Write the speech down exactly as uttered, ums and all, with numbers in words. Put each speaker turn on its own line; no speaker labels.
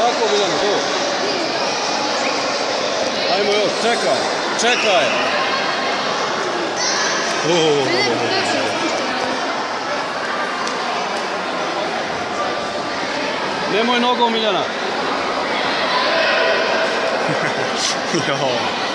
tako, Miljana, tu. Ajmo još, čekaj, čekaj. Uh. Nemoj nogom, Miljana. Jo.